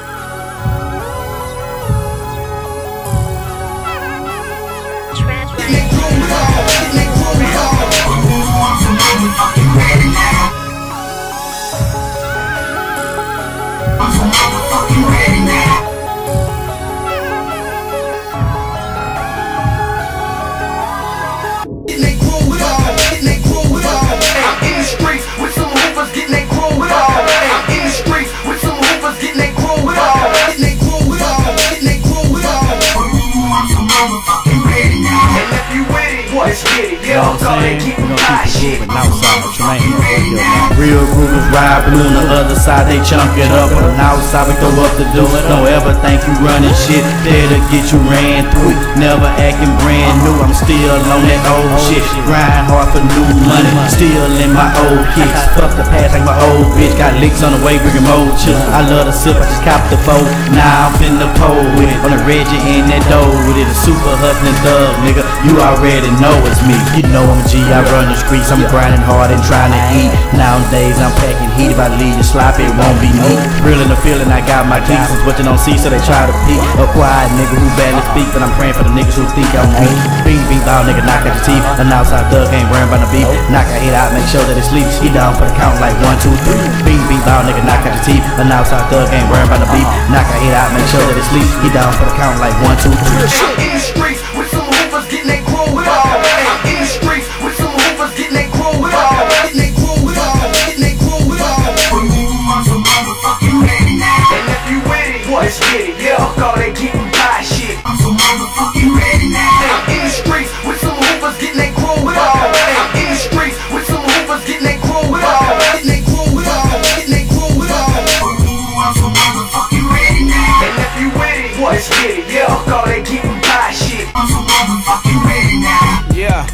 Let's get it, you know what I'm saying? We gon' keep it moving outside. Tremaine, real groovers ride blue on the other side, they chunk it up. On the outside, we throw up the deuce. Don't ever think you running shit, there to get you ran through. Never acting brand new, I'm still on that old shit. Grind hard for new money, still in my old kicks. Fuck the past like my old bitch, got licks on the way, bringing more chips. I love the sip, I just copped the boat. Now I'm finna pole with it, on the Reggie in that dough with it. A super hustling thug, nigga, you already know it's me. You know I'm a G, I run the streets, I'm grinding hard and trying to eat. Nowadays I'm packing heat, if I leave you sloppy, it won't be me. Real in the feeling, I got my keys, it's what you don't see, so they try to peek. A quiet nigga who badly speak, but I'm praying for the niggas who think I'm weak. Bing, bing, ball, nigga, knock at your teeth. An outside thug ain't worrying about the beat. Knock a head out, make sure that it sleeps. He down for the count like one, two, three. Bing, bing, ball, nigga, knock at your teeth. An outside thug ain't worrying about the beat. Knock a head out, make sure that it sleeps. He down for the count like one, two, three. In the streets with some hoopers getting their groove on. In the streets with some hoopers getting their groove on. Getting their groove on. Getting their groove on. I'm so motherfucking ready now. And if you with it, let's get it. Yeah, fuck all that getting by shit. I'm so motherfucking ready now. In the streets with some hoopers getting their groove on. In the streets with some hoopers getting their groove on. Getting their groove on. Getting their groove on. I'm so motherfucking ready now. And if you with it, let's get it. Yeah, fuck all that getting by shit. I'm so motherfucking ready now. Yeah.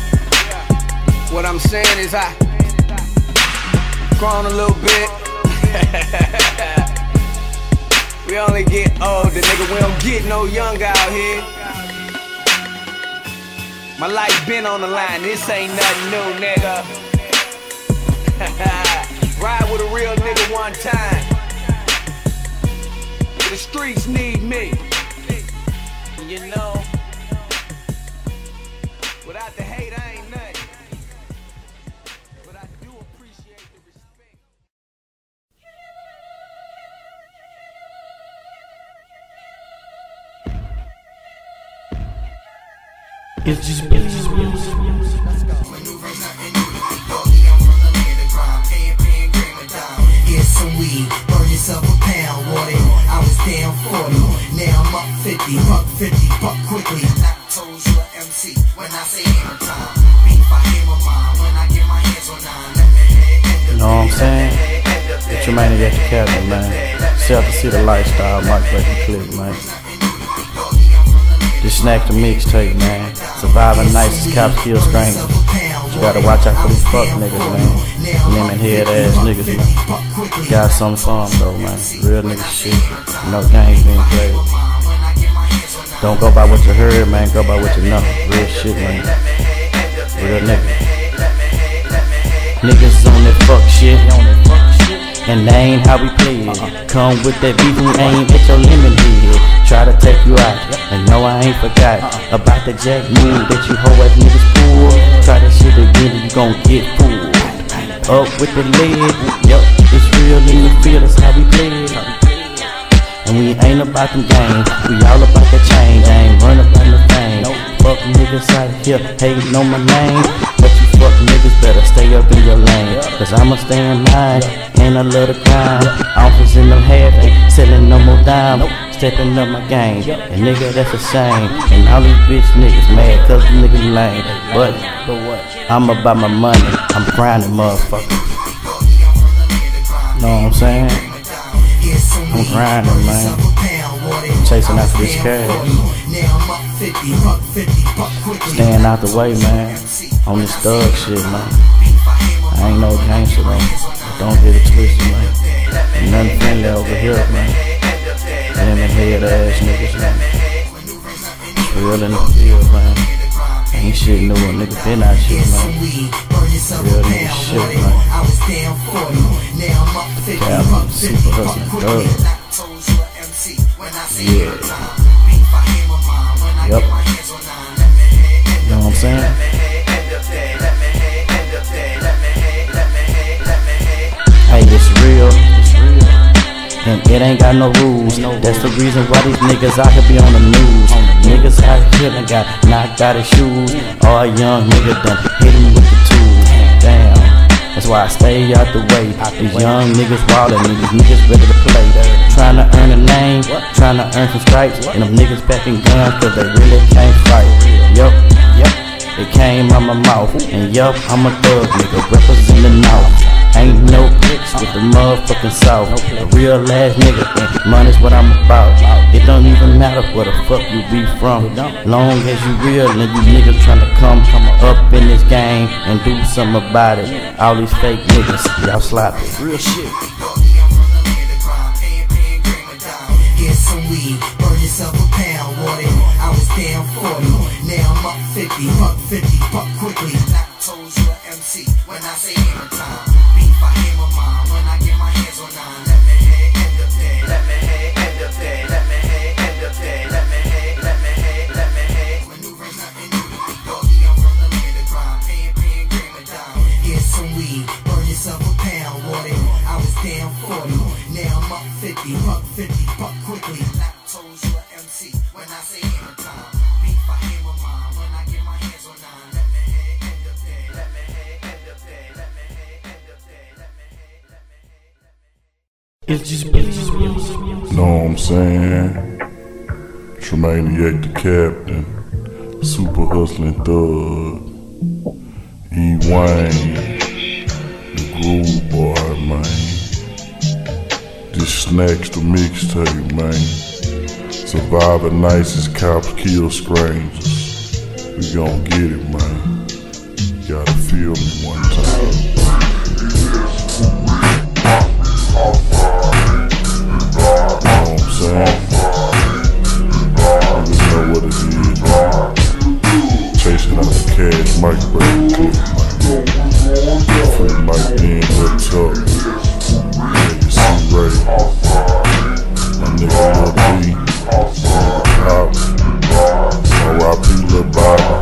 What I'm saying is I grown a little bit. We only get older, nigga. We don't get no younger out here. My life been on the line. This ain't nothing new, nigga. Ride with a real nigga one time. The streets need me. You know, without the hate, I ain't nothing. But I do appreciate the respect. It's just, it's just, it's just, let's go. Get some weed, burn yourself a pound, water. I was down forty, now I'm up fifty, buck fifty, buck quickly. I told you a M C when I say hammer time. Beat by hammer mine when I get my hands on nine. Let me head. You know what I'm saying? It's Tremaine at the cabinet, man. Sell to see the lifestyle, Mike Breaking Click, man. Just snack the mixtape, man. Surviving nights as cops kill strangers. You gotta watch out for these fuck niggas, man. Lemon head ass niggas, man. Got some fun though, man. Real nigga shit. No games being played. Don't go by what you heard, man. Go by what you know. Real shit, man. Real nigga. Niggas on that fuck shit. And that ain't how we play it. Come with that beef and aim at your lemon head. Try to take you out, and no I ain't forgot about the jack move that you hoe ass niggas pull. Try that shit again and you gon' get fooled. Up with the lid, yup, it's real in the field, that's how we play it. And we ain't about them games, we all about the change. I ain't run about the fame. Fuck niggas out here hating on my name, but you fuck niggas better stay up in your lane. Cause I'ma stay in mine, and I love the grind. Offers in them half, ain't selling no more dime. Stepping up my game, and nigga that's a shame. And all these bitch niggas mad cause the niggas lame. But, but what? I'm about my money, I'm grinding motherfucker. Know what I'm saying? I'm grinding, man. I'm chasing after this cash. Staying out the way, man. On this thug shit, man. I ain't no gangster, man. Don't get it twisted, man. Ain't nothing friendly over here, man. Lemon head ass niggas, man. It's real in the field, man. Ain't shit new, a nigga been out shit, man. Real nigga shit, man. Cap, super hustling, thug. Yeah. Yep. You know what I'm saying? Hey, it's real, it's real. And it ain't got no rules. That's the reason why these niggas out here be on the news. Niggas out here done got knocked out of shoes. All young niggas done hit him with the tools. Damn, that's why I stay out the way. These young niggas wildin', these niggas ready to play. Tryna earn a name, tryna earn some stripes. And them niggas packing guns cause they really can't fight. Yup, yup, it came out my mouth. And yup, I'm a thug nigga, represent the North. Ain't no bricks with the motherfucking South. A real ass nigga, and money's what I'm about. It don't even matter where the fuck you be from, long as you real and you niggas tryna come up in this game and do something about it. All these fake niggas, y'all sloppy. Real shit. Get some weed, burn yourself a pound, water. I was down forty, now I'm up fifty, buck fifty, buck quickly. Not told you a M C when I say hammer time. Beef I hammer mine when I get my hands on nine. Let me head end up there, let me head end up there, let me head end up there, let me head, let me head, let me head. Maneuvering nothing new to me, doggy. I'm from the land of crime, paying, paying, cream and dime. Get some weed, burn yourself a pound, water. I was down forty, now I'm up fifty, buck fifty, buck quickly. Not told you a M C when I say hammer time. Beef I hammer mine when I get my hands on nine. Let me head end up there, let me head end up there, let me head end up there, let me head, let me head, let me head. It's just business. Know what I'm saying? Tremaniac the captain, super hustling thug, E. Wayne, the groove boy, man. This Snacks the mixtape, man. Surviving nicest cops kill strangers. We gon' get it, man. You gotta feel me one time. Saying? Niggas know what it is, man. Chasing out the cash, Mike break clip, man. Free Mike being what's up. Nigga C. Ray, my nigga Lil B, nigga Pop, R I P Lil Bobby.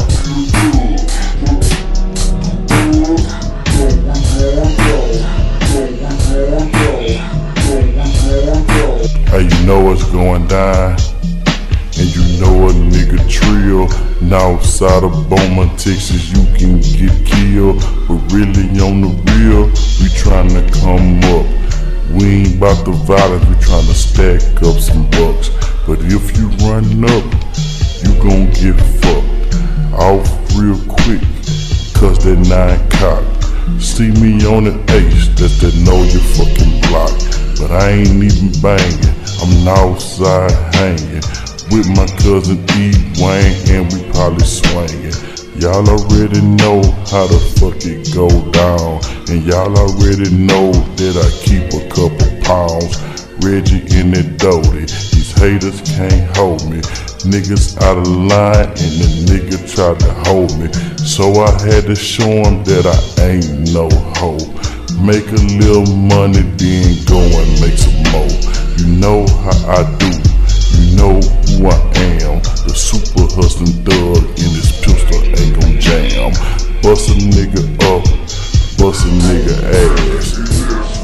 Hey, you know what's going down, and you know a nigga trill. Northside of Beaumont, Texas, you can get killed. But really on the real, we tryna come up. We ain't bout the violence, we tryna stack up some bucks. But if you run up, you gon' get fucked off real quick, cause that nine cock. See me on the ace, that's that know your fucking block. But I ain't even banging, I'm Northside hanging with my cousin E. Wayne, and we probably swinging. Y'all already know how the fuck it go down, and y'all already know that I keep a couple pounds. Reggie in that doty, these haters can't hold me. Niggas out of line, and the nigga tried to hold me, so I had to show him that I ain't no hoe. Make a little money, then go and make some more. You know how I do, you know who I am. The super hustling thug in this pistol ain't gon' jam. Bust a nigga up, bust a nigga ass.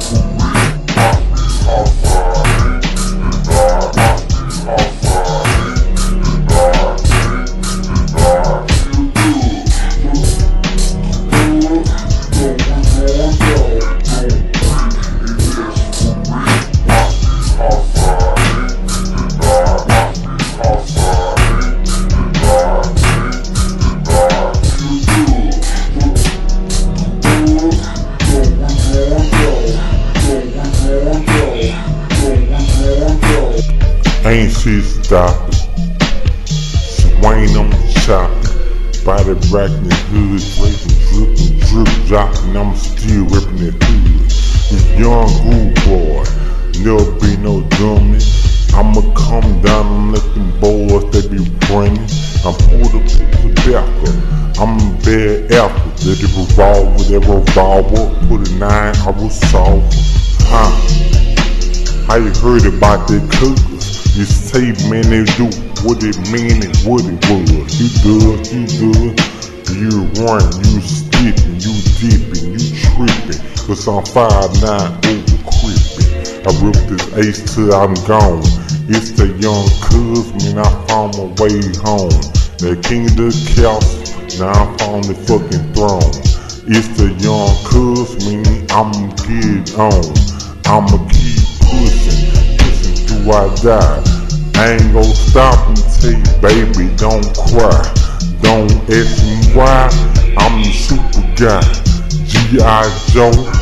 Ain't shit stopping. Swing on the chopping. Body racking the hood, breaking, dripping, drip, dropping. I'm still ripping that hood. This young groove boy, never be no dummy. I'ma come down and let them boys, they be running. I'm pulled up to the back up. I'm a bad apple. Let it revolve with that revolver. Put a nine, I was soft. Huh? How you heard about that cookers? You say, man, they do what it mean and what it was. You good, you good. You run, you skipping, you dipping, you tripping. Cause I'm five nine over creeping. I rip this ace till I'm gone. It's the young cuz, man, I found my way home. The king of the castle, now I found the fucking throne. It's the young cuz, man, I'ma get on. I'ma keep pushing, pushing till I die. I ain't gon' stop until you, baby, don't cry. Don't ask me why, I'm the super guy, G I Joe.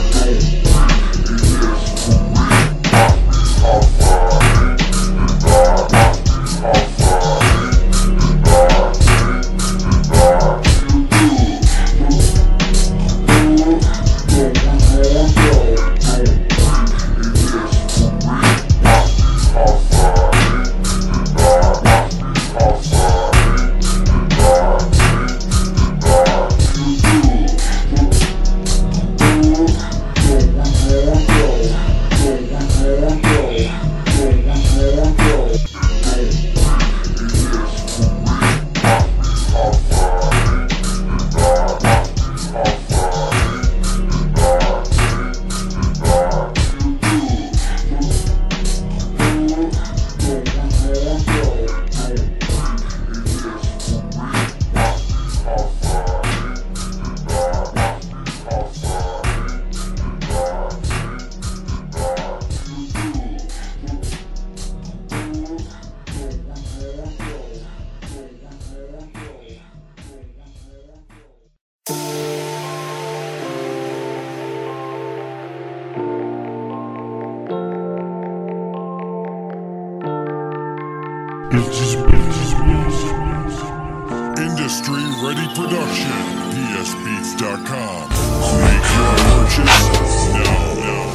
It's just bitches. Industry Ready Production. D S Beats dot com. Make your purchase now. now.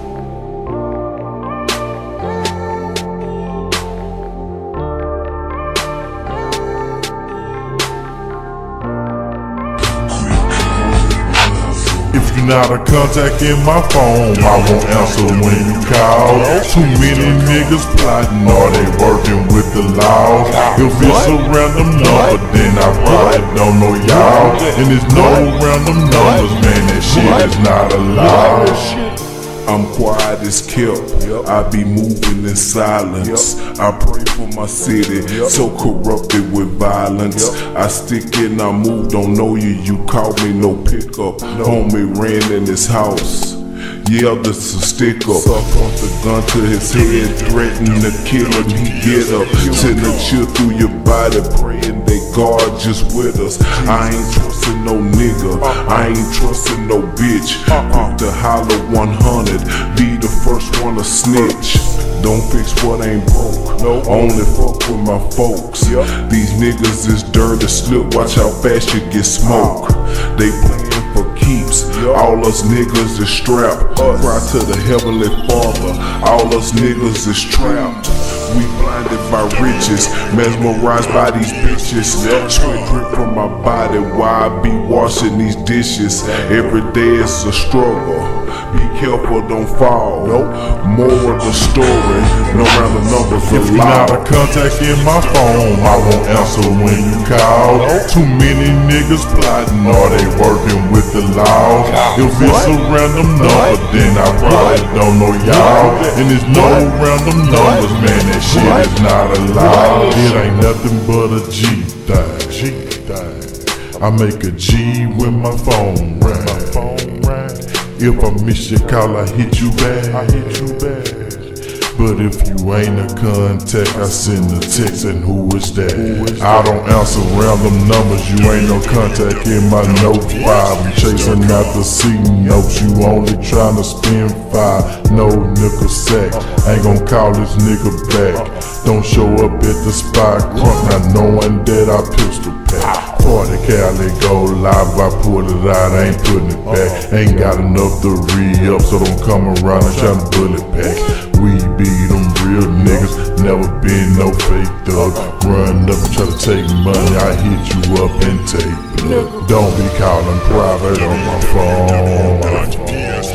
If you're not a contact in my phone, I won't answer when you call. Too many niggas plotting, or they working with the law. If it's a random number, then I probably don't know y'all. And there's no random numbers, man, that shit is not allowed. I'm quiet as kept, I be moving in silence. I pray for my city, so corrupted with violence. I stick and I move, don't know you, you call me no pickup. Homie ran in his house, yeah, this a stick up. Point the gun to his head, threatening to kill him, he get up. Send a chill through your body, praying they God just with us. I ain't trusting no nigga, I ain't trusting no bitch. Quick to holler one hundred, be the first one to snitch. Don't fix what ain't broke, only fuck with my folks. These niggas is dirty, slip, watch how fast you get smoked. They playing for keeps, all us niggas is strapped. Cry to the heavenly Father, all us niggas is trapped. We blinded by riches, mesmerized by these bitches. Sweat drip from my body while I be washing these dishes. Every day it's a struggle, be careful, don't fall. More of the story, no random numbers allowed. If you're not a contact in my phone, I won't answer when you call. Too many niggas plotting, or they working with the law. If it's a random number, then I probably don't know y'all. And there's no random numbers, man, that shit is not allowed. It ain't nothing but a G thing. G thing. I make a G when my phone ring. If I miss your call, I hit you back. I hit you back. But if you ain't a contact, I send a text, and who is that? Who is I don't answer random numbers, you ain't no contact in my note file. I'm chasing after C notes, you only tryna spend five. No nickel sack, ain't gon' call this nigga back. Don't show up at the spot, crunk, not knowing that I pistol pack. Party Cali go live, I pull it out, I ain't putting it back. Ain't got enough to re-up, so don't come around and try to bullet pack. We be them real niggas, never been no fake thug. Run up and try to take money, I hit you up and take blood. Don't be calling private on my phone.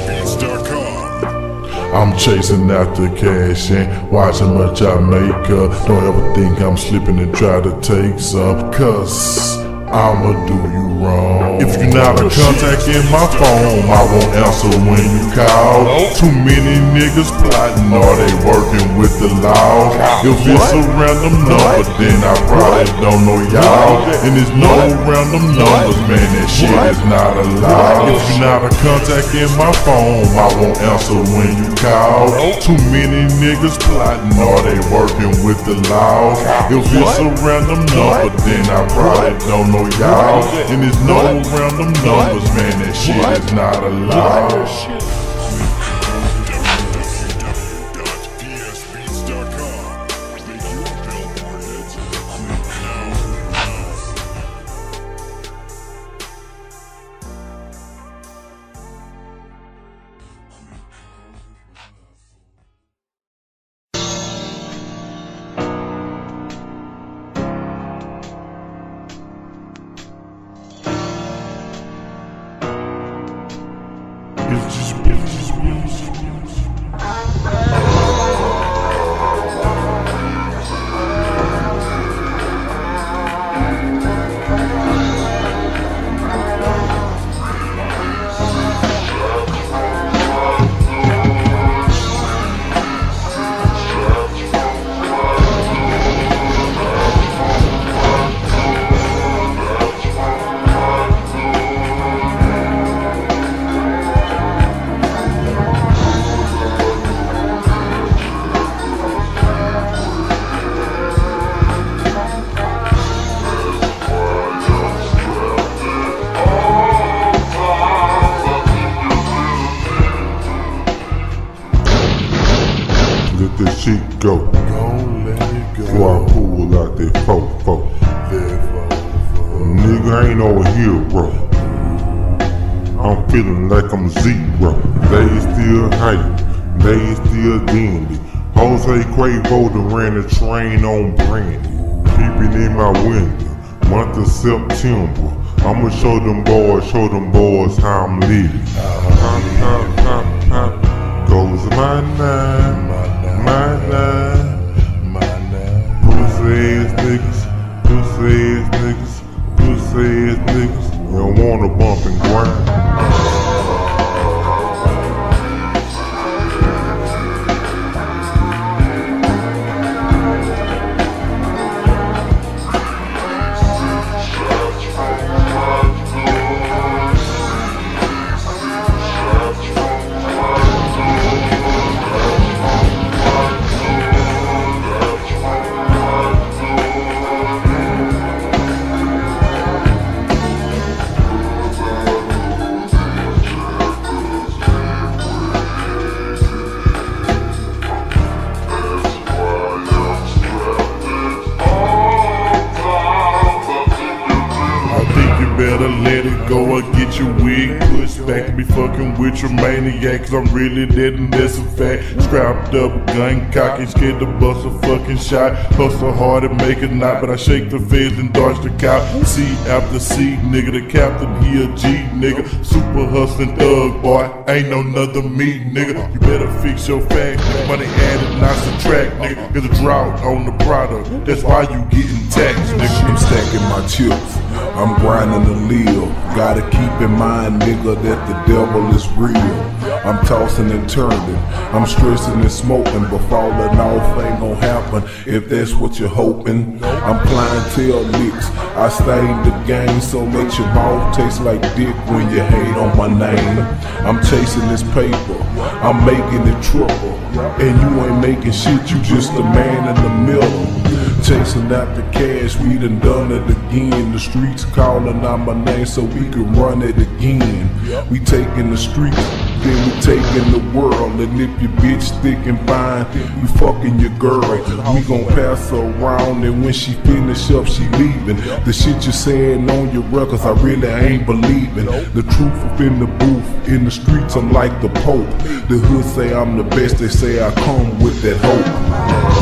I'm chasing after cash and watch how much I make up. Don't ever think I'm slipping and try to take some, cause I'ma do you wrong. If you're not a contact in my phone, I won't answer when you call. Too many niggas plotting, or they working with the law. If it's a random number, then I probably don't know y'all. And there's no random numbers, man, that shit is not allowed. If you're not a contact in my phone, I won't answer when you call. Too many niggas plotting, or they working with the law. If it's a random number, then I probably don't know y'all. And there's no random numbers, man, that shit is not allowed. It's just, it's just, it's just. Let that shit go. Before I pull out that fofo. Nigga ain't over here, bro. I'm feeling like I'm zero. They still hype, they still dandy. Jose Quavo done ran the train on Brandy. Peeping in my window, month of September. I'ma show them boys, show them boys how I'm living. Pop, pop, pop, pop, goes my nine. My nine, my nine. Pussy ass niggas, pussy ass niggas, pussy ass niggas. You don't wanna bump and grind. Better let it go or get your wig pushed back. To be fucking with your maniac, cause I'm really dead and that's a fact. Scrapped up, gun cocky, scared to bust a fucking shot. Hustle hard and make a knot, but I shake the feds and dodge the cop. C after C, nigga, the captain, he a G, nigga. Super hustling thug, boy, ain't no nother me, nigga. You better fix your facts, money added, not subtract, nigga. There's a drought on the product, that's why you getting taxed, nigga. I'm stacking my chips, I'm grinding the live. Gotta keep in mind, nigga, that the devil is real. I'm tossing and turning, I'm stressing and smoking, but falling off ain't gon' happen if that's what you're hoping. I'm clientele licks, I stain the game, so let your mouth taste like dick when you hate on my name. I'm chasing this paper, I'm making it triple, and you ain't making shit, you just a man in the middle. Chasing out the cash, we done done it again. The streets calling out my name so we can run it again. We taking the streets, then we taking the world. And if your bitch thick and fine, we fucking your girl. We gon' pass her around, and when she finish up, she leaving. The shit you saying on your records, I really ain't believing. The truth up in the booth, in the streets, I'm like the Pope. The hood say I'm the best, they say I come with that hope.